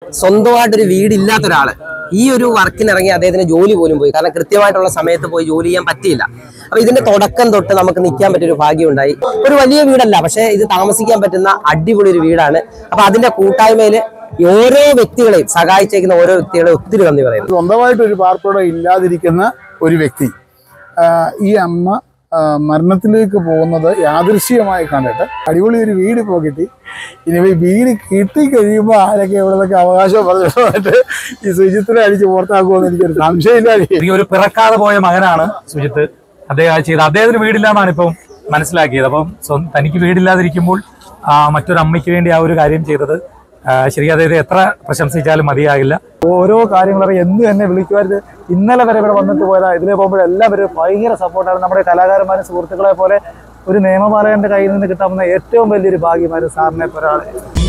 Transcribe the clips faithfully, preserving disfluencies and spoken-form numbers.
സ്വന്തമായിട്ടൊരു വീടില്ലാത്ത ഒരാള് ഈ ഒരു വർക്കിന് ഇറങ്ങി അദ്ദേഹത്തിന് ജോലി പോലും പോയി. കാരണം കൃത്യമായിട്ടുള്ള സമയത്ത് പോയി ജോലി ചെയ്യാൻ പറ്റിയില്ല. അപ്പൊ ഇതിന്റെ തുടക്കം തൊട്ട് നമുക്ക് നിൽക്കാൻ പറ്റിയൊരു ഭാഗ്യം ഉണ്ടായി. ഒരു വലിയ വീടല്ല, പക്ഷെ ഇത് താമസിക്കാൻ പറ്റുന്ന അടിപൊളി ഒരു വീടാണ്. അപ്പൊ അതിന്റെ കൂട്ടായ്മയില് ഓരോ വ്യക്തികളെയും സഹായിച്ചേക്കുന്ന ഓരോ വ്യക്തികളെ ഒത്തിരി നന്ദി പറയുന്നു. സ്വന്തമായിട്ടൊരു പാർപ്പിടം ഇല്ലാതിരിക്കുന്ന ഒരു വ്യക്തി ഈ അമ്മ മരണത്തിലേക്ക് പോകുന്നത് യാദൃശ്ചികമായി കണ്ടിട്ട് അടിപൊളി ഒരു വീട് ഇപ്പോൾ കിട്ടി. ഇനി വീട് കിട്ടിക്കഴിയുമ്പോൾ ആരൊക്കെ എവിടെയൊക്കെ അവകാശം പറഞ്ഞിട്ട് ഈ സുജിത്തിനെ അടിച്ച് പുറത്താക്കുമെന്ന് എനിക്കൊരു സംശയമില്ല. എനിക്ക് ഒരു പിറക്കാതെ പോയ മകനാണ് സുജിത്ത്. അദ്ദേഹം ചെയ്ത് അദ്ദേഹത്തിന് വീടില്ലാന്നാണ് ഇപ്പം മനസ്സിലാക്കിയത്. അപ്പം തനിക്ക് വീടില്ലാതിരിക്കുമ്പോൾ മറ്റൊരു അമ്മയ്ക്ക് വേണ്ടി ആ ഒരു കാര്യം ചെയ്തത് ശരിക്കും അദ്ദേഹത്തെ എത്ര പ്രശംസിച്ചാലും മതിയാകില്ല. ഓരോ കാര്യങ്ങളും എന്ന് തന്നെ വിളിക്കുമായിരുന്നു. ഇന്നലെ വരെ ഇവിടെ വന്നിട്ട് പോയതാ. ഇതിലെ പോകുമ്പോൾ എല്ലാവരും ഭയങ്കര സപ്പോർട്ടാണ്. നമ്മുടെ കലാകാരന്മാരും സുഹൃത്തുക്കളെ പോലെ ഒരു നിയമപാലകന്റെ കയ്യിൽ നിന്ന് കിട്ടാവുന്ന ഏറ്റവും വലിയൊരു ഭാഗ്യമായിരുന്നു സാറിനെ ഒരാൾ.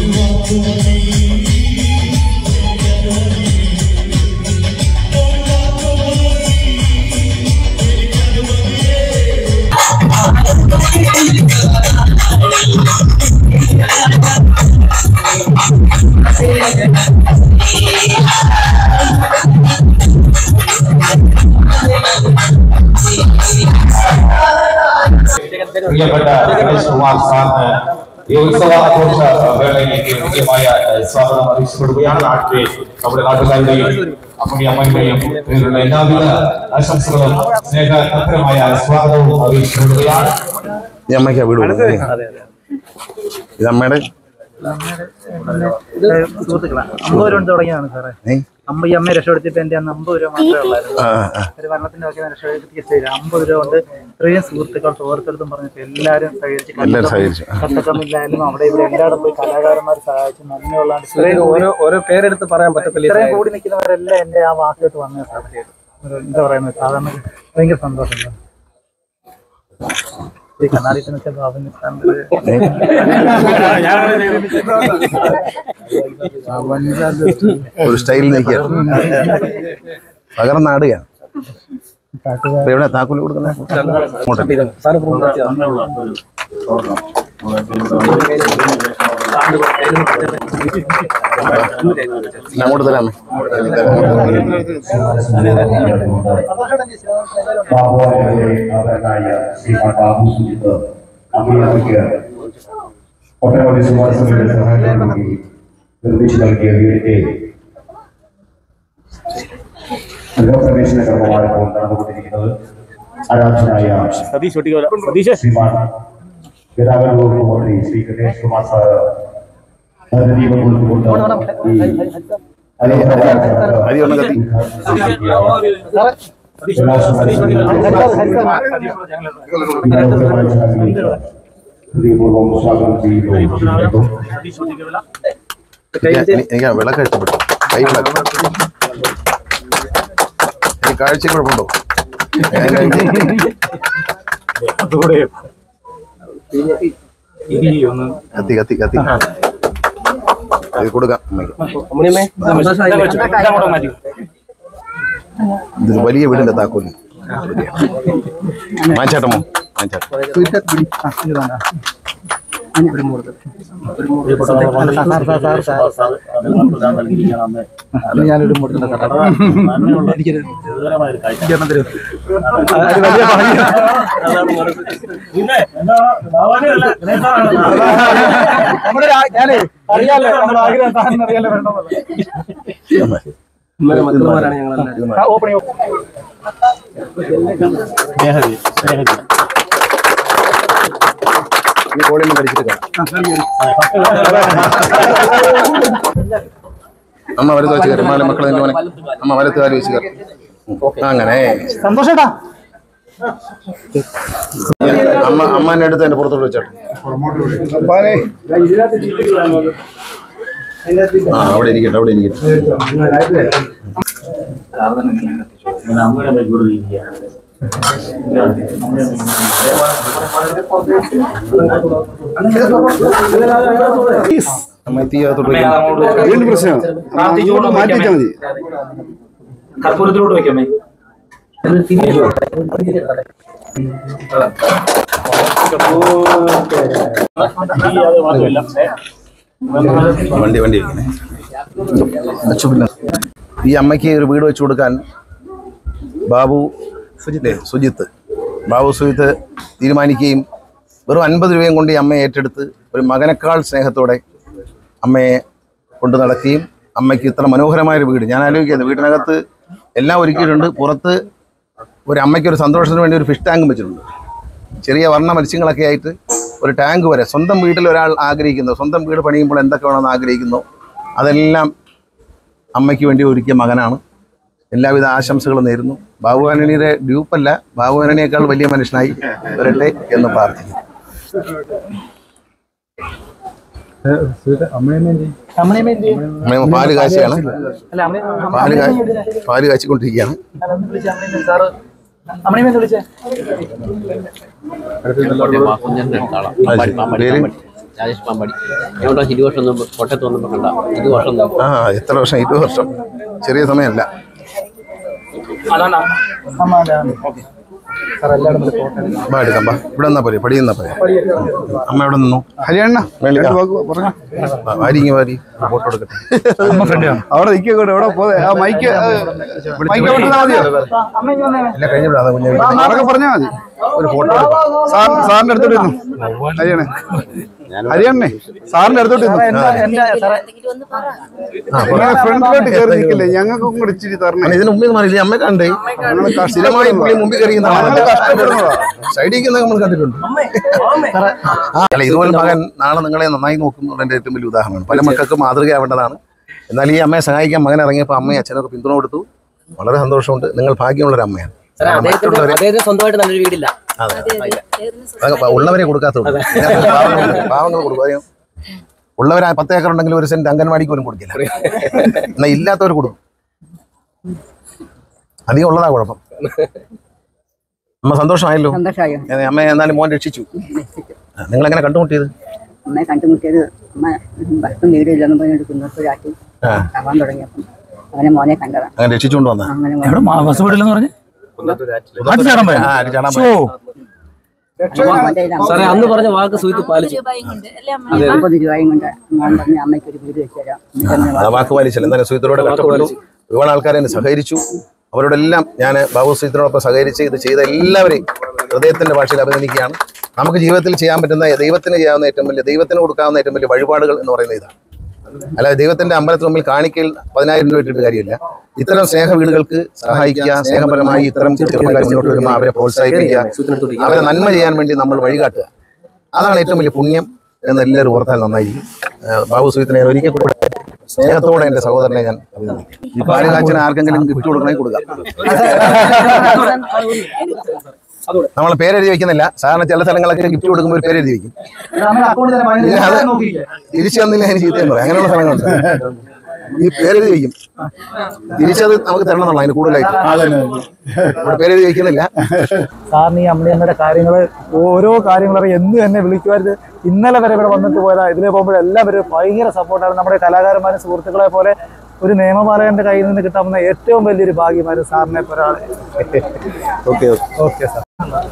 പ്രിയപ്പെട്ട രമേശ് കുമാർ സാറിന് ഈ ഉത്സവാഘോഷ വേളയിലേക്ക് കൃത്യമായ സ്വാഗതം അറിയിക്കപ്പെടുകയാണ്. നാട്ടിലെ നമ്മുടെ നാട്ടുകാരുടെയും അമ്മി അമ്മയുടെയും ഇതിലുള്ള എല്ലാവിധ ആശംസകളും സ്നേഹപരമായ സ്വാഗതവും അറിയിക്കപ്പെടുകയാണ്. ഈ അമ്മയ്ക്ക് വീട് ഇത് അമ്മയുടെ സുഹൃത്തുക്കളാണ്. അമ്പത് രൂപ തുടങ്ങിയതാണ് സാറേ. അമ്പ ഈ അമ്മയെ രക്ഷപ്പെടുത്തിട്ട് എന്റെ അന്ന് അമ്പത് രൂപ മാത്രമേ ഉള്ളായിരുന്നു. ഒരു മരണത്തിന്റെ ഒക്കെ രക്ഷപ്പെടുത്തിയില്ല. അമ്പത് രൂപ കൊണ്ട് ഇത്രയും സുഹൃത്തുക്കൾ സുഹൃത്തുക്കളും പറഞ്ഞിട്ട് എല്ലാവരും സഹകരിച്ചു. കട്ടക്കമില്ലായാലും അവിടെ ഇവിടെ എല്ലായിടും പോയി കലാകാരന്മാർ സഹായിച്ചു. നന്ദിയുള്ളതാണ്. ഇത്രയും ഓരോ ഓരോ പേരെടുത്ത് പറയാൻ പറ്റത്തില്ല. ഇത്രയും കൂടി നിൽക്കുന്നവരെല്ലാം എന്റെ ആ വാക്കിലോട്ട് വന്ന സാധ്യത എന്താ പറയുന്നത് സാധാരണ ഭയങ്കര സന്തോഷമുണ്ട്. ഒരു സ്റ്റൈൽ പകർന്നാടുകയാണ്. എവിടെ താക്കോല് കൊടുക്കുന്നത്? അങ്ങോട്ട് തരാമേ. ഒട്ടനവധി സുവാസങ്ങളുടെ സഹായത്തോടുകൂടി നിർമ്മിച്ചു നൽകിയ വീടിന്റെ ഗൃഹപ്രവേശന കർമ്മമാണിപ്പോൾ നടന്നുകൊണ്ടിരിക്കുന്നത്. ആരാധനായ ശ്രീമാൻ ഗതാഗത വകുപ്പ് മന്ത്രി ശ്രീ ഗണേഷ് കുമാർ സാർ ദീപം കൊടുത്തുകൊണ്ട് ഹൃദയപൂർവ്വം സ്വാഗതം ചെയ്യുന്നു. എനിക്ക് വിളക്ക് ഇഷ്ടപ്പെട്ടു. കൈ വിളക്ക് കാഴ്ച കുഴപ്പമുണ്ടോ? കത്തി കത്തി കത്തി കൊടുക്കാം. ഇതൊരു വലിയ വീടിന്റെ താക്കോല് മാഞ്ചാട്ടമോ? ഞാനൊരു ഞാനേ അറിയാലോ നമ്മുടെ ആഗ്രഹം സാറിന് അറിയാലോ വേണ്ടതാണ് ഞങ്ങൾ ഓപ്പണിംഗ് അമ്മ വലത്ത് വെച്ച് കയറി. മാല മക്കളെ മോനെ അമ്മ വലത്ത് കാര്യം വെച്ച് കയറി. അങ്ങനെ സന്തോഷേട്ടാ. അമ്മ അമ്മേനെ എടുത്ത് എന്റെ പുറത്തോട്ട് വെച്ചോട്ടെ. ആ അവിടെ ഇരിക്കട്ടെ, അവിടെ ഇരിക്കട്ടെ. കർപ്പൂരത്തിലോട്ട് വെക്കാമേ. വണ്ടി വണ്ടി ഈ അമ്മയ്ക്ക് ഒരു വീട് വെച്ച് കൊടുക്കാൻ ബാബു സുജിത്ത് സുജിത്ത് ബാബു സുജിത്ത് തീരുമാനിക്കുകയും വെറും അൻപത് രൂപയും കൊണ്ട് ഈ അമ്മയെ ഏറ്റെടുത്ത് ഒരു മകനേക്കാൾ സ്നേഹത്തോടെ അമ്മയെ കൊണ്ടു നടക്കുകയും അമ്മയ്ക്ക് ഇത്ര മനോഹരമായൊരു വീട് ഞാൻ ആലോചിക്കുന്നത് വീടിനകത്ത് എല്ലാം ഒരുക്കിയിട്ടുണ്ട്. പുറത്ത് ഒരു അമ്മയ്ക്ക് ഒരു സന്തോഷത്തിന് വേണ്ടി ഒരു ഫിഷ് ടാങ്കും വെച്ചിട്ടുണ്ട്. ചെറിയ വർണ്ണ മത്സ്യങ്ങളൊക്കെ ആയിട്ട് ഒരു ടാങ്ക് വരെ. സ്വന്തം വീട്ടിൽ ഒരാൾ ആഗ്രഹിക്കുന്നു, സ്വന്തം വീട് പണിയുമ്പോൾ എന്തൊക്കെ വേണമെന്ന് ആഗ്രഹിക്കുന്നു, അതെല്ലാം അമ്മയ്ക്ക് വേണ്ടി ഒരുക്കിയ മകനാണ്. എല്ലാവിധ ആശംസകളും നേരുന്നു. ബാബു ആന്റണിയുടെ ഡ്യൂപ്പല്ല, ബാബു ആന്റണിയേക്കാൾ വലിയ മനുഷ്യനായി വരട്ടെ എന്ന് പ്രാർത്ഥിക്കുന്നു. അമ്മ പാല് കാശിയാണ്, പാല് കാ പാല് കാച്ചിക്കൊണ്ടിരിക്കുകയാണ്. രാജേഷ് പാമ്പാടി ഞങ്ങളുടെ ഇരുപത് വർഷം മുമ്പ് കോട്ടയത്ത് വന്നപ്പോൾ കണ്ട ഇരുപത് വർഷം ആ എത്ര വർഷം? ഇരുപത് വർഷം, ചെറിയ സമയമല്ല. എടുക്കാം, ഇവിടെ നിന്നാ പോലെ പടി നിന്നാ പോലെ. അമ്മ എവിടെ നിന്നു? ഹരിയണ്ണ വാരി വാരി ഫോട്ടോ എടുക്കട്ടെ. അവിടെ നിൽക്കൂടെ എവിടെ പോതെ ആ മൈക്ക് എല്ലാം കഴിഞ്ഞിടാതെ കുഞ്ഞെ പറഞ്ഞാൽ മതി. ഒരു ഫോട്ടോ സാർ സാറിന്റെ അടുത്തോട്ട് ഹരിയണ്ണേ ഹരിയണ്ണേ സാറിന്റെ അടുത്തോട്ട് ഫ്രണ്ടിലോട്ട് കയറി നിൽക്കില്ലേ? ഞങ്ങൾക്കും കൂടി ഇച്ചിരി തരണം. ഇതിന് മുമ്പിൽ മാറിയില്ലേ? അമ്മ കണ്ടേ സ്ഥിരമായി മുമ്പിൽ കയറിയുന്ന സൈഡിൽ നമ്മൾ കണ്ടിട്ടുണ്ട്. അല്ല, ഇതുപോലെ മകൻ നാളെ നിങ്ങളെ നന്നായി നോക്കുന്നതിന്റെ ഏറ്റവും വലിയ ഉദാഹരണമാണ്. പല മക്കൾക്കും മാതൃകയാവേണ്ടതാണ്. എന്നാൽ ഈ അമ്മയെ സഹായിക്കാൻ മകൻ ഇറങ്ങിയപ്പോൾ അമ്മയും അച്ഛനൊക്കെ പിന്തുണ കൊടുത്തു. വളരെ സന്തോഷമുണ്ട്. നിങ്ങൾ ഭാഗ്യമുള്ളൊരു അമ്മയാണ്. സ്വന്തമായിട്ട് നല്ലൊരു വീടില്ല, ഉള്ളവരെ കൊടുക്കാത്തുള്ളൂ. പാവങ്ങൾ കൊടുക്കും. ഉള്ളവർ പത്ത് ഏക്കർ ഉണ്ടെങ്കിൽ ഒരു സെന്റ് അംഗൻവാടിക്ക് പോലും കൊടുക്കില്ല. എന്നാൽ ഇല്ലാത്തവർ കൊടുക്കും. അധികം ഉള്ളതാ കുഴപ്പം. അമ്മ സന്തോഷമായല്ലോ. അമ്മ എന്നാലും മോൻ രക്ഷിച്ചു. നിങ്ങൾ എങ്ങനെ കണ്ടുമുട്ടിയത്? അമ്മയെ കണ്ടുമുട്ടിയത് അമ്മ ഭർത്തും വീടില്ലെന്ന് പറഞ്ഞിട്ട് കുന്നത്തൊരാട്ടി ആവാൻ തുടങ്ങിയപ്പം അങ്ങനെ മോനെ കണ്ടതാണ്. അങ്ങനെ രക്ഷിച്ചുകൊണ്ട് വന്നാ? അന്ന് പറഞ്ഞ വാക്ക് സുഹൃത്ത് പാലിച്ചു. അമ്പത് രൂപയും കൊണ്ട് മോൻ പറഞ്ഞ അമ്മയ്ക്ക് ഒരു വീട് വെച്ച് തരാം. വാക്ക് പാലിച്ചല്ല. എന്തായാലും സുഹൃത്തിനോട് കഷ്ടപ്പെട്ടു. ഒരുപാട് ആൾക്കാരെ എന്നെ സഹകരിച്ചു. അവരോടെല്ലാം ഞാൻ ബാബു സുഹൃത്തിനോടൊപ്പം സഹകരിച്ച് ഇത് ചെയ്ത എല്ലാവരെയും ഹൃദയത്തിന്റെ ഭാഷയിൽ അഭിനന്ദിക്കുകയാണ്. നമുക്ക് ജീവിതത്തിൽ ചെയ്യാൻ പറ്റുന്ന, ദൈവത്തിന് ചെയ്യാവുന്ന ഏറ്റവും വലിയ, ദൈവത്തിന് കൊടുക്കാവുന്ന ഏറ്റവും വലിയ വഴിപാടുകൾ എന്ന് പറയുന്നത് ഇതാണ്. അല്ലാതെ ദൈവത്തിന്റെ അമ്പലത്തിന് മുമ്പിൽ കാണിക്കയിൽ പതിനായിരം രൂപ ഇട്ടിട്ട് കാര്യമില്ല. ഇത്തരം സ്നേഹ വീടുകൾക്ക് സഹായിക്കുക, സ്നേഹപരമായി ഇത്തരം ചെറുപ്പക്കാർ മുന്നോട്ട് വരുമ്പോൾ അവരെ പ്രോത്സാഹിപ്പിക്കുക, അവരെ നന്മ ചെയ്യാൻ വേണ്ടി നമ്മൾ വഴികാട്ടുക. അതാണ് ഏറ്റവും വലിയ പുണ്യം എന്ന് എല്ലാവരും ഓർത്താൽ നന്നായിരിക്കും. ബാബു സുഹൃത്തിനെ ഒരിക്കൽ കൂടെ സ്നേഹത്തോടെ എന്റെ സഹോദരനെ ഞാൻ അഭിനന്ദിക്കും. ഈ പാലുകാച്ചിന് ആർക്കെങ്കിലും ഗിഫ്റ്റ് കൊടുക്കണമെങ്കിൽ കൊടുക്കാം. നമ്മൾ പേരെഴുതി വെക്കുന്നില്ല. സാധാരണ ചില സ്ഥലങ്ങളൊക്കെ ഗിഫ്റ്റ് കൊടുക്കുമ്പോൾ ഒരു പേരെഴുതി വെക്കും. തിരിച്ചു തന്നില്ല അതിന് ചീത്തയെന്ന് പറയാം. അങ്ങനെയുള്ള സ്ഥലങ്ങളുണ്ട്. ഈ പേരെഴുതി വയ്ക്കും. തിരിച്ചത് നമുക്ക് തരണം എന്നുള്ള അതിന് കൂടുതലായിട്ട് ഇവിടെ പേരെഴുതി വയ്ക്കുന്നില്ല. സാറിന് ഈ അമ്മയുടെ കാര്യങ്ങൾ ഓരോ കാര്യങ്ങളും എന്ന് തന്നെ വിളിക്കുമായിരുന്നു. ഇന്നലെ വരെ ഇവിടെ വന്നിട്ട് പോയതാ. ഇതിലെ പോകുമ്പോഴെല്ലാവരും ഭയങ്കര സപ്പോർട്ടാണ്. നമ്മുടെ കലാകാരന്മാരും സുഹൃത്തുക്കളെ പോലെ ഒരു നിയമപാലകന്റെ കയ്യിൽ നിന്ന് കിട്ടാവുന്ന ഏറ്റവും വലിയൊരു ഭാഗ്യമായിരുന്നു സാറിനെ പോലെ ഒരാളെ. Okay okay sir.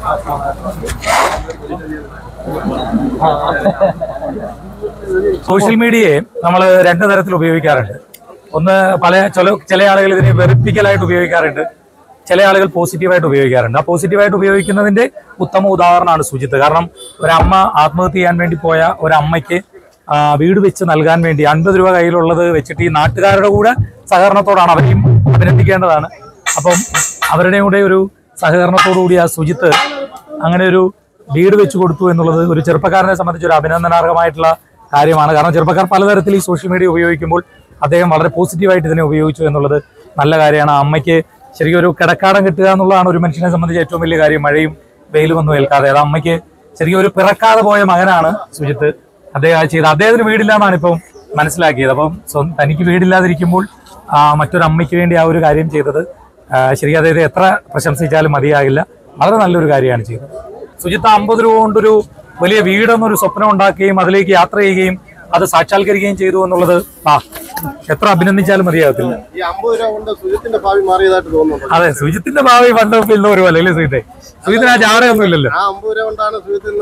സോഷ്യൽ മീഡിയയെ നമ്മൾ രണ്ട് തരത്തിൽ ഉപയോഗിക്കാറുണ്ട്. ഒന്ന്, പല ചില ചില ആളുകൾ ഇതിനെ വെറുപ്പിക്കലായിട്ട് ഉപയോഗിക്കാറുണ്ട്, ചില ആളുകൾ പോസിറ്റീവായിട്ട് ഉപയോഗിക്കാറുണ്ട്. ആ പോസിറ്റീവായിട്ട് ഉപയോഗിക്കുന്നതിന്റെ ഉത്തമ ഉദാഹരണമാണ് സുജിത്ത്. കാരണം ഒരമ്മ ആത്മഹത്യ ചെയ്യാൻ വേണ്ടി പോയ ഒരമ്മയ്ക്ക് വീട് വെച്ച് നൽകാൻ വേണ്ടി അൻപത് രൂപ കയ്യിലുള്ളത് വെച്ചിട്ട് ഈ നാട്ടുകാരുടെ കൂടെ സഹകരണത്തോടാണ്, അവരെയും അഭിനന്ദിക്കേണ്ടതാണ്. അപ്പം അവരുടെ കൂടെ ഒരു സഹകരണത്തോടു കൂടി ആ സുജിത്ത് അങ്ങനെ ഒരു വീട് വെച്ച് കൊടുത്തു എന്നുള്ളത് ഒരു ചെറുപ്പക്കാരനെ സംബന്ധിച്ച് ഒരു അഭിനന്ദനാർഹമായിട്ടുള്ള കാര്യമാണ്. കാരണം ചെറുപ്പക്കാർ പലതരത്തിൽ ഈ സോഷ്യൽ മീഡിയ ഉപയോഗിക്കുമ്പോൾ അദ്ദേഹം വളരെ പോസിറ്റീവായിട്ട് ഇതിനെ ഉപയോഗിച്ചു എന്നുള്ളത് നല്ല കാര്യമാണ്. അമ്മയ്ക്ക് ശരിക്കും ഒരു കിടക്കാടം കിട്ടുക എന്നുള്ളതാണ് ഒരു മനുഷ്യനെ സംബന്ധിച്ച് ഏറ്റവും വലിയ കാര്യം. മഴയും വെയിലും ഒന്നും ഏൽക്കാതെ അത് അമ്മയ്ക്ക് ശരിക്കും ഒരു പിറക്കാതെ പോയ മകനാണ് സുജിത്ത്. അദ്ദേഹം ചെയ്ത് അദ്ദേഹത്തിന് വീടില്ല എന്നാണ് ഇപ്പം മനസ്സിലാക്കിയത്. അപ്പം തനിക്ക് വീടില്ലാതിരിക്കുമ്പോൾ മറ്റൊരു അമ്മയ്ക്ക് വേണ്ടി ആ ഒരു കാര്യം ചെയ്തത് ശരിക്കും അദ്ദേഹത്തെ എത്ര പ്രശംസിച്ചാലും മതിയാകില്ല. വളരെ നല്ലൊരു കാര്യമാണ് ചെയ്തത്. സുജിത്ത് അമ്പത് രൂപ കൊണ്ടൊരു വലിയ വീടെന്നൊരു സ്വപ്നം ഉണ്ടാക്കുകയും അതിലേക്ക് യാത്ര ചെയ്യുകയും അത് സാക്ഷാത്കരിക്കുകയും ചെയ്തു എന്നുള്ളത് ആ എത്ര അഭിനന്ദിച്ചാലും മതിയാകത്തില്ല. ഈ അമ്പത് രൂപ കൊണ്ട് സുജിത്തിന്റെ ഭാവി മാറിയതായിട്ട് തോന്നുന്നു. അതെ, സുജിത്തിന്റെ ഭാവി പണ്ട് ഇല്ല ഒരു പോലെ അല്ലേ സുജിത്തെ? സുജിത്തിന് ആ ജാടകമൊന്നും ഇല്ലല്ലോ. ആ അമ്പത് രൂപ കൊണ്ടാണ് സുജിത്തിന്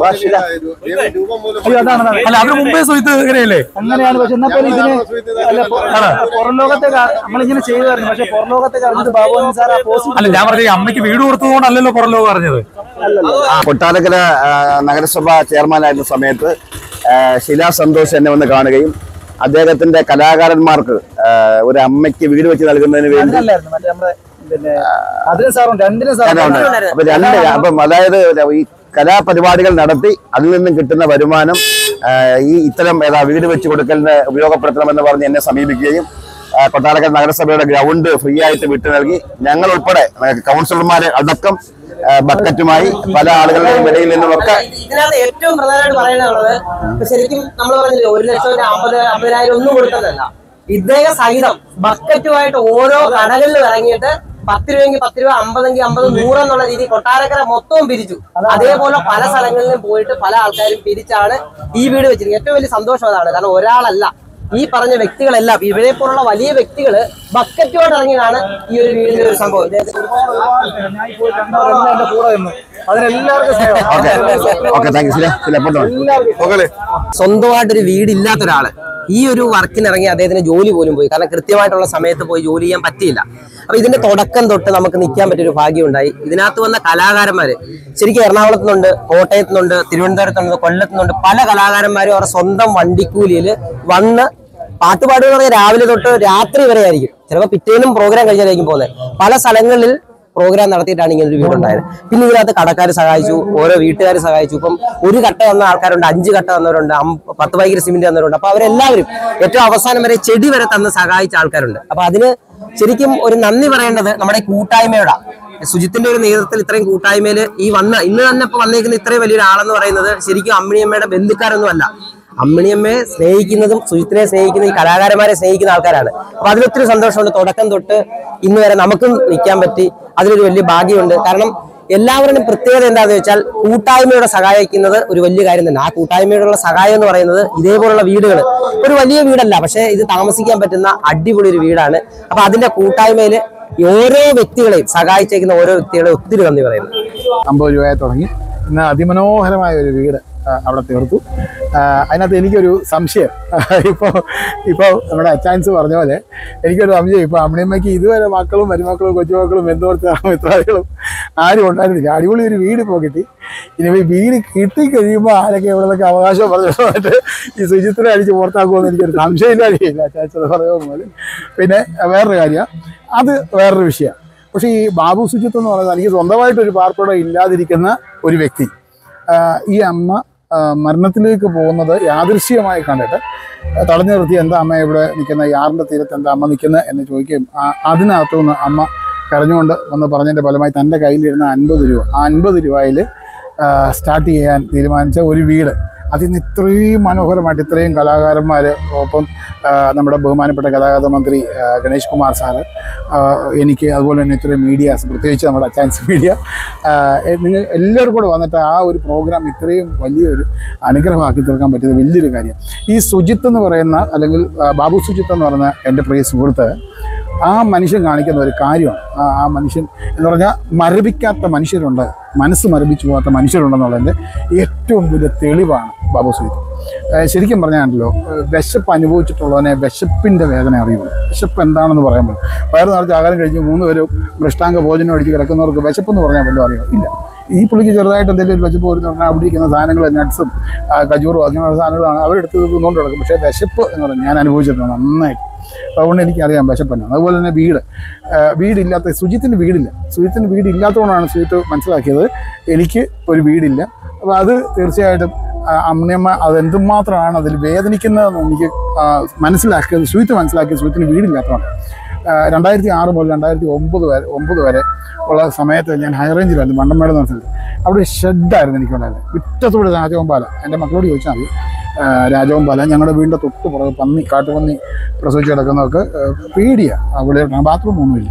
അല്ല, അതിന് മുമ്പേ സുജിത്ത് ഇങ്ങനെയല്ലേ? അങ്ങനെയാണ്. പക്ഷെ എന്നാൽ പോലും ഇതിന് പുറം ലോകത്തെ നമ്മളിങ്ങനെ ചെയ്തായിരുന്നു. പക്ഷെ പുറം ലോകത്തെ അറിഞ്ഞത് ബാബു സാർ അല്ല, ഞാൻ പറഞ്ഞ അമ്മയ്ക്ക് വീട് കൊടുത്തതുകൊണ്ടല്ലല്ലോ പുറം ലോകം അറിഞ്ഞത്. കൊട്ടാരക്കര നഗരസഭ ചെയർമാനായിരുന്ന സമയത്ത് ശിലാ സന്തോഷ് എന്നെ വന്ന് കാണുകയും അദ്ദേഹത്തിന്റെ കലാകാരന്മാർക്ക് ഒരു അമ്മയ്ക്ക് വീട് വെച്ച് നൽകുന്നതിന് വേണ്ടി അപ്പൊ രണ്ട് അപ്പം അതായത് ഈ കലാപരിപാടികൾ നടത്തി അതിൽ നിന്നും കിട്ടുന്ന വരുമാനം ഈ ഇത്തരം ഏതാ വീട് വെച്ച് കൊടുക്കലിന് ഉപയോഗപ്പെടുത്തണമെന്ന് പറഞ്ഞ് എന്നെ സമീപിക്കുകയും കൊട്ടാരക്കര നഗരസഭയുടെ ഗ്രൗണ്ട് ഫ്രീ ആയിട്ട് വിട്ടു നൽകി ഞങ്ങൾ ഉൾപ്പെടെ കൗൺസിലർമാരെ അടക്കം ബക്കറ്റുമായി പല ആളുകളുടെയും ഇടയിൽ നിന്നുമൊക്കെ ഇതിനകത്ത് ഏറ്റവും പ്രധാനമായിട്ട് പറയാനുള്ളത് ശരിക്കും നമ്മൾ പറഞ്ഞില്ലേ ഒരു ലക്ഷം അമ്പത് അമ്പതിനായിരം ഒന്നും കൊടുത്തതല്ല. ഇദ്ദേഹം സഹിതം ബക്കറ്റുമായിട്ട് ഓരോ കടകളിൽ ഇറങ്ങിയിട്ട് പത്ത് രൂപയെങ്കിൽ പത്ത് രൂപ, അമ്പതെങ്കിൽ അമ്പത്, നൂറ് എന്നുള്ള രീതി കൊട്ടാരക്കര മൊത്തവും പിരിച്ചു. അതേപോലെ പല സ്ഥലങ്ങളിലും പോയിട്ട് പല ആൾക്കാരും പിരിച്ചാണ് ഈ വീട് വെച്ചിരിക്കുന്നത്. ഏറ്റവും വലിയ സന്തോഷം അതാണ്. കാരണം ഒരാളല്ല, ഈ പറഞ്ഞ വ്യക്തികളെല്ലാം ഇവരെ പോലുള്ള വലിയ വ്യക്തികള് ബക്കറ്റോട് ഇറങ്ങിയതാണ് ഈ ഒരു വീടിന്റെ ഒരു സംഭവം. സ്വന്തമായിട്ടൊരു വീടില്ലാത്ത ഒരാള് ഈ ഒരു വർക്കിന് ഇറങ്ങി അദ്ദേഹത്തിന് ജോലി പോലും പോയി. കാരണം കൃത്യമായിട്ടുള്ള സമയത്ത് പോയി ജോലി ചെയ്യാൻ പറ്റിയില്ല. അപ്പൊ ഇതിന്റെ തുടക്കം തൊട്ട് നമുക്ക് നിൽക്കാൻ പറ്റിയൊരു ഭാഗ്യം ഉണ്ടായി. ഇതിനകത്ത് വന്ന കലാകാരന്മാര് ശരിക്കും എറണാകുളത്ത് നിന്നുണ്ട്, കോട്ടയത്ത് നിന്നുണ്ട്, തിരുവനന്തപുരത്തുണ്ട്, കൊല്ലത്ത് നിന്നുണ്ട്. പല കലാകാരന്മാരും അവരുടെ സ്വന്തം വണ്ടിക്കൂലിയിൽ വന്ന് പാട്ടുപാടുക എന്ന് പറഞ്ഞാൽ രാവിലെ തൊട്ട് രാത്രി വരെ ആയിരിക്കും. ചിലപ്പോൾ പിറ്റേന്നും പ്രോഗ്രാം കഴിഞ്ഞായിരിക്കും പോകുന്നത്. പല സ്ഥലങ്ങളിൽ പ്രോഗ്രാം നടത്തിയിട്ടാണ് ഇങ്ങനെ ഒരു വീടുണ്ടായത്. പിന്നെ ഇതിനകത്ത് കടക്കാർ സഹായിച്ചു, ഓരോ വീട്ടുകാർ സഹായിച്ചു. ഇപ്പം ഒരു കട്ട വന്ന ആൾക്കാരുണ്ട്, അഞ്ച് കട്ട വന്നവരുണ്ട്, പത്ത് പാക്കറ്റ് സിമെന്റ് വന്നവരുണ്ട്. അപ്പൊ അവരെല്ലാവരും ഏറ്റവും അവസാനം വരെ ചെടി വരെ തന്ന് സഹായിച്ച ആൾക്കാരുണ്ട്. അപ്പൊ അതിന് ശരിക്കും ഒരു നന്ദി പറയേണ്ടത് നമ്മുടെ കൂട്ടായ്മയോടാ. സുജിത്തിന്റെ ഒരു നേതൃത്വത്തിൽ ഇത്രയും കൂട്ടായ്മയിൽ ഈ വന്ന ഇന്ന് തന്നെ ഇപ്പൊ വന്നേക്കുന്ന ഇത്രയും വലിയൊരു ആളെന്ന് പറയുന്നത് ശരിക്കും അമ്മിണിയമ്മയുടെ ബന്ധുക്കാരൊന്നും അല്ല. അമ്മിണിയമ്മയെ സ്നേഹിക്കുന്നതും സുജിത്തിനെ സ്നേഹിക്കുന്ന ഈ കലാകാരന്മാരെ സ്നേഹിക്കുന്ന ആൾക്കാരാണ്. അപ്പൊ അതിലൊത്തിരി സന്തോഷമുണ്ട്. തുടക്കം തൊട്ട് ഇന്ന് വരെ നമുക്കും നിൽക്കാൻ പറ്റി, അതിലൊരു വലിയ ഭാഗ്യമുണ്ട്. കാരണം എല്ലാവരുടെയും പ്രത്യേകത എന്താണെന്ന് വെച്ചാൽ കൂട്ടായ്മയോടെ സഹായിക്കുന്നത് ഒരു വലിയ കാര്യം തന്നെ. ആ കൂട്ടായ്മയോടുള്ള സഹായം എന്ന് പറയുന്നത് ഇതേപോലുള്ള വീടുകൾ ഒരു വലിയ വീടല്ല, പക്ഷെ ഇത് താമസിക്കാൻ പറ്റുന്ന അടിപൊളി ഒരു വീടാണ്. അപ്പൊ അതിന്റെ കൂട്ടായ്മയിൽ ഓരോ വ്യക്തികളെയും സഹായിച്ചേക്കുന്ന ഓരോ വ്യക്തികളെ ഒത്തിരി നന്ദി പറയുന്നു. അമ്പത് രൂപയെ തുടങ്ങി ഇന്ന് അതിമനോഹരമായ ഒരു വീട് അവിടെ തീർത്തു. അതിനകത്ത് എനിക്കൊരു സംശയം, ഇപ്പോൾ ഇപ്പോൾ നമ്മുടെ അച്ചാൻസ് പറഞ്ഞ പോലെ എനിക്കൊരു സംശയം. ഇപ്പോൾ അമ്മിണിയമ്മയ്ക്ക് ഇതുവരെ മക്കളും മരുമക്കളും കൊച്ചുമക്കളും ബന്ധുവർത്താറും മിത്രാദികളും ആരും ഉണ്ടായിരുന്നില്ല. അടിപൊളി ഒരു വീട് ഇപ്പോൾ കിട്ടി. ഇനി ഈ വീട് കിട്ടിക്കഴിയുമ്പോൾ ആരൊക്കെ ഇവിടെ നിന്നൊക്കെ അവകാശം പറഞ്ഞിട്ട് ഈ സുജിത്തിനെ അടിച്ച് പുറത്താക്കുമെന്ന് എനിക്കൊരു സംശയമില്ല. അറിയില്ല അച്ചാൻസ് പറയുമ്പോൾ. പിന്നെ വേറൊരു കാര്യം, അത് വേറൊരു വിഷയമാണ്. പക്ഷേ ഈ ബാബു സുജിത്ത് എന്ന് പറയുന്നത് എനിക്ക് സ്വന്തമായിട്ടൊരു പാർപ്പിടം ഇല്ലാതിരിക്കുന്ന ഒരു വ്യക്തി. ഈ അമ്മ മരണത്തിലേക്ക് പോകുന്നത് യാദൃശ്ചികമായി കണ്ടിട്ട് തടഞ്ഞു നിർത്തി എന്താ അമ്മ ഇവിടെ നിൽക്കുന്ന, യാറിൻ്റെ തീരത്ത് എന്താ അമ്മ നിൽക്കുന്നത് എന്ന് ചോദിക്കുകയും അതിനകത്തുനിന്ന് അമ്മ കരഞ്ഞുകൊണ്ട് വന്ന് പറഞ്ഞതിൻ്റെ ഫലമായി തൻ്റെ കയ്യിലിരുന്ന അൻപത് രൂപ ആ അൻപത് രൂപയിൽ സ്റ്റാർട്ട് ചെയ്യാൻ തീരുമാനിച്ച ഒരു വീട്. അതിന് ഇത്രയും മനോഹരമായിട്ട് ഇത്രയും കലാകാരന്മാർ, ഒപ്പം നമ്മുടെ ബഹുമാനപ്പെട്ട ഗതാഗത മന്ത്രി ഗണേഷ് കുമാർ സാറ്, എനിക്ക് അതുപോലെ തന്നെ ഇത്രയും മീഡിയാസ്, പ്രത്യേകിച്ച് നമ്മുടെ അച്ചാൻസ് മീഡിയ, നിങ്ങൾ എല്ലാവരും കൂടെ വന്നിട്ട് ആ ഒരു പ്രോഗ്രാം ഇത്രയും വലിയൊരു അനുഗ്രഹമാക്കി തീർക്കാൻ പറ്റിയത് വലിയൊരു കാര്യം. ഈ സുജിത്ത് എന്ന് പറയുന്ന, അല്ലെങ്കിൽ ബാബു സുജിത്ത് എന്ന് പറയുന്ന എൻ്റെ പ്രിയ സുഹൃത്ത്, ആ മനുഷ്യൻ കാണിക്കുന്ന ഒരു കാര്യമാണ്. ആ മനുഷ്യൻ എന്ന് പറഞ്ഞാൽ മരവിക്കാത്ത മനുഷ്യരുണ്ട്, മനസ്സ് മരവിച്ചു പോകാത്ത മനുഷ്യരുണ്ടെന്നുള്ളതിൻ്റെ ഏറ്റവും വലിയ തെളിവാണ് ബാബു സുജിത്ത്. ശരിക്കും പറഞ്ഞാണല്ലോ, വിശപ്പ് അനുഭവിച്ചിട്ടുള്ളവനെ വിശപ്പിൻ്റെ വേദന അറിയുള്ളൂ. വിശപ്പ് എന്താണെന്ന് പറയാൻ പറ്റും. വയറ് നിറച്ച് ആഹാരം കഴിച്ച് മൂന്ന് പേരും മൃഷ്ടാംഗ ഭോജനം അടിച്ച് കിടക്കുന്നവർക്ക് വിശപ്പെന്ന് പറഞ്ഞാൽ വല്ലതും അറിയാം ഇല്ല. ഈ പുള്ളിക്ക് ചെറുതായിട്ട് എന്തെങ്കിലും ഒരു വിശപ്പ് പോലും പറഞ്ഞാൽ അവിടെ ഇരിക്കുന്ന സാധനങ്ങൾ, നട്ട്സും കജൂറും അങ്ങനെയുള്ള സാധനങ്ങളാണ് അവരെടുത്ത് തിന്നുകൊണ്ട് കിടക്കും. പക്ഷേ വിശപ്പ് എന്ന് പറഞ്ഞാൽ ഞാൻ അനുഭവിച്ചിട്ടുണ്ട് നന്നായിട്ട്. അതുകൊണ്ട് എനിക്കറിയാം വിശപ്പെന്നാണ്. അതുപോലെ തന്നെ വീട് വീടില്ലാത്ത സുജിത്തിന് വീടില്ല. സുജിത്തിന് വീടില്ലാത്തതുകൊണ്ടാണ് സുജിത്ത് മനസ്സിലാക്കിയത് എനിക്ക് ഒരു വീടില്ല. അപ്പോൾ അത് തീർച്ചയായിട്ടും അമ്മിയമ്മ അതെന്തുമാത്രമാണ് അതിൽ വേദനിക്കുന്നതെന്ന് എനിക്ക് മനസ്സിലാക്കിയത്, സുജിത്ത് മനസ്സിലാക്കിയത് സുജിത്തിന് വീടില്ലാത്തതാണ്. രണ്ടായിരത്തി ആറ് മുതൽ രണ്ടായിരത്തി ഒമ്പത് വരെ ഒമ്പത് വരെ ഉള്ള സമയത്ത് ഞാൻ ഹൈ റേഞ്ചിലായിരുന്നു, മണ്ടമേട് എന്ന സ്ഥലത്ത്. അവിടെ ഷെഡായിരുന്നു എനിക്കുണ്ടായത്. മുറ്റത്തൂടെ രാജവമ്പാല, എൻ്റെ മക്കളോട് ചോദിച്ചാൽ മതി. രാജവമ്പാല ഞങ്ങളുടെ വീടിൻ്റെ തൊട്ട് പുറകെ പന്നി, കാട്ടുപന്നി പ്രസവിച്ച് കിടക്കുന്നതൊക്കെ പേടിയാണ്. അവിടെ ബാത്റൂം ഒന്നുമില്ല.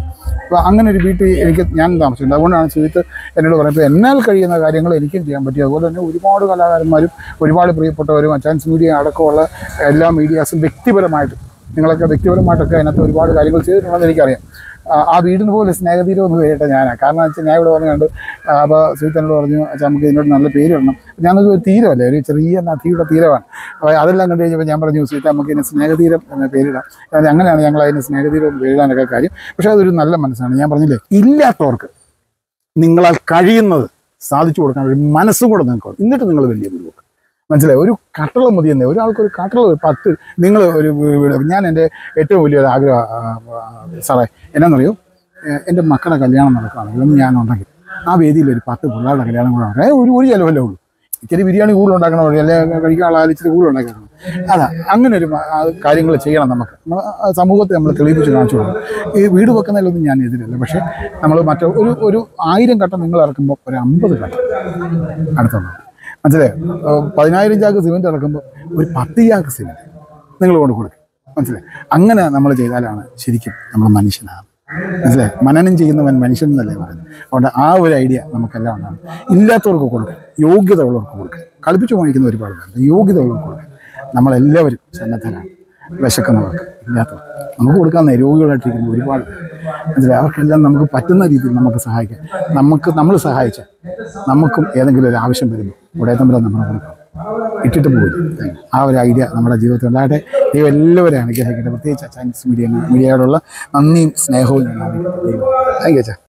അപ്പോൾ അങ്ങനെ ഒരു വീട്ടിൽ എനിക്ക് ഞാൻ താമസിക്കുന്നത്. അതുകൊണ്ടാണ് സുജിത്ത് എന്നോട് പറയുന്നത് എന്നാൽ കഴിയുന്ന കാര്യങ്ങൾ എനിക്കും ചെയ്യാൻ പറ്റി. അതുപോലെ തന്നെ ഒരുപാട് കലാകാരന്മാരും ഒരുപാട് പ്രിയപ്പെട്ടവരും അച്ചാൻസ് മീഡിയ അടക്കമുള്ള എല്ലാ മീഡിയാസും വ്യക്തിപരമായിട്ട് നിങ്ങളൊക്കെ വ്യക്തിപരമായിട്ടൊക്കെ അതിനകത്ത് ഒരുപാട് കാര്യങ്ങൾ ചെയ്തിട്ടുണ്ടെന്ന് എനിക്കറിയാം. ആ വീടിന് പോലെ സ്നേഹതീരം ഒന്ന് പേരിട്ട ഞാനാണ്. കാരണം വെച്ചാൽ ഞാൻ ഇവിടെ പറഞ്ഞു കണ്ട് അപ്പോൾ സുജിത്തനോട് പറഞ്ഞു അച്ഛാ നമുക്ക് ഇതിനോട് നല്ല പേര് ഇടണം. ഞാനൊരു ഒരു തീരമല്ലേ, ഒരു ചെറിയ നദിയുടെ തീരമാണ്. അപ്പോൾ അതെല്ലാം കണ്ടു കഴിഞ്ഞപ്പോൾ ഞാൻ പറഞ്ഞു സുജിത്ത നമുക്ക് ഇതിന് സ്നേഹതീരം എന്ന പേരിടാം. അങ്ങനെയാണ് ഞങ്ങൾ അതിന് സ്നേഹതീരം പേരിടാനൊക്കെ കാര്യം. പക്ഷേ അതൊരു നല്ല മനസ്സാണ്. ഞാൻ പറഞ്ഞില്ലേ, ഇല്ലാത്തവർക്ക് നിങ്ങളാൽ കഴിയുന്നത് സാധിച്ചു കൊടുക്കാൻ ഒരു മനസ്സും കൂടെ നിങ്ങൾക്ക് എന്നിട്ട് നിങ്ങൾ വലിയ വീട് വെക്കും. മനസ്സിലായി? ഒരു കട്ടള മതി എന്നേ, ഒരാൾക്കൊരു കട്ടള ഒരു പത്ത് നിങ്ങൾ ഒരു വീട്. ഞാൻ എൻ്റെ ഏറ്റവും വലിയൊരു ആഗ്രഹം സാറേ എന്നാണെന്നറിയോ, എൻ്റെ മക്കളുടെ കല്യാണം നടക്കുകയാണെങ്കിൽ ഒന്ന് ഞാനുണ്ടെങ്കിൽ ആ വേദിയിൽ ഒരു പത്ത് പിള്ളേരുടെ കല്യാണം കൂടെ നടക്കാം. ഒരു ഒരു ചിലവല്ലേ ഉള്ളൂ. ഇച്ചിരി ബിരിയാണി കൂടുതൽ ഉണ്ടാക്കണം, അല്ലെങ്കിൽ കഴിക്കാനുള്ള ഇച്ചിരി കൂടുതൽ ഉണ്ടാക്കണം. അതാ അങ്ങനെ ഒരു കാര്യങ്ങൾ ചെയ്യണം. നമുക്ക് സമൂഹത്തെ നമ്മൾ തെളിയിപ്പിച്ച് കാണിച്ചു കൊടുക്കണം. ഈ വീട് വെക്കുന്നതിലൊന്നും ഞാൻ എതിരല്ല. പക്ഷേ നമ്മൾ മറ്റേ ഒരു ഒരു ആയിരം ഘട്ടം നിങ്ങൾ ഇറക്കുമ്പോൾ ഒരു അമ്പത് ഘട്ടം അടുത്തുണ്ട്. മനസ്സിലായോ? പതിനായിരം ചാക്ക് സിമെൻറ്റ് ഇറക്കുമ്പോൾ ഒരു പത്ത് ചാക്ക് സിമെൻറ്റ് നിങ്ങൾ കൊണ്ട് കൊടുക്കും. മനസ്സിലായി? അങ്ങനെ നമ്മൾ ചെയ്താലാണ് ശരിക്കും നമ്മൾ മനുഷ്യനാണ്. മനസ്സിലായി? മനനം ചെയ്യുന്നവൻ മനുഷ്യൻ എന്നല്ലേ പറയുന്നത്. അതുകൊണ്ട് ആ ഒരു ഐഡിയ നമുക്കെല്ലാം ഉണ്ടാകും. ഇല്ലാത്തവർക്ക് കൊടുക്കുക, യോഗ്യത ഉള്ളവർക്ക് കൊടുക്കുക. കളിപ്പിച്ചു വാങ്ങിക്കുന്ന ഒരുപാട് പേരുണ്ട്. യോഗ്യത ഉള്ളവർക്ക് കൊടുക്കുക. നമ്മളെല്ലാവരും സന്നദ്ധരാണ്. വിശക്കുന്നവർക്ക്, ഇല്ലാത്തവർക്ക് നമുക്ക് കൊടുക്കാവുന്ന രോഗികളായിട്ടിരിക്കുന്ന ഒരുപാട് പേര്. മനസ്സിലായി? അവർക്കെല്ലാം നമുക്ക് പറ്റുന്ന രീതിയിൽ നമുക്ക് സഹായിക്കാം. നമുക്ക് നമ്മൾ സഹായിച്ചാൽ നമുക്കും ഏതെങ്കിലും ഒരു ആവശ്യം വരുമ്പോൾ ഇവിടെ തമ്മിൽ നമ്മൾ കൊടുക്കണം, ഇട്ടിട്ട് പോകില്ല. ആ ഒരു ഐഡിയ നമ്മുടെ ജീവിതത്തിൽ ഉണ്ടാകട്ടെ. ദൈവം എല്ലാവരെയും അനുഗ്രഹിക്കട്ടെ. പ്രത്യേകിച്ച് ചൈനീസ് മീഡിയ മീഡിയയോടുള്ള നന്ദിയും സ്നേഹവും ഞാൻ അറിയിക്കട്ടെ. ദൈവം താങ്ക് യു.